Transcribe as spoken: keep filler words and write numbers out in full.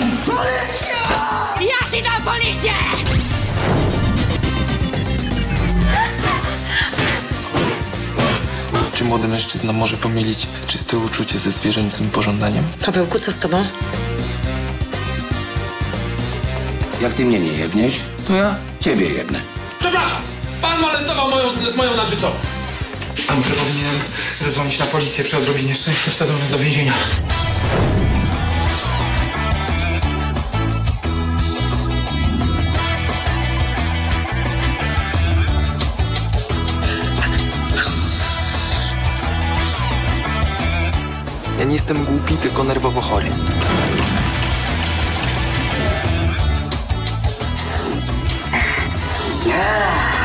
Policja! Ja ci dam policję! Czy młody mężczyzna może pomylić czyste uczucie ze zwierzęcym pożądaniem? Pawełku, co z tobą? Jak ty mnie nie jebniesz, to ja ciebie jebnę. Przepraszam! Pan molestował moją, z moją narzeczoną. A może powinienem zadzwonić na policję przy odrobinie szczęścia, wsadzą nas do więzienia. Ja nie jestem głupi, tylko nerwowo chory. Yeah.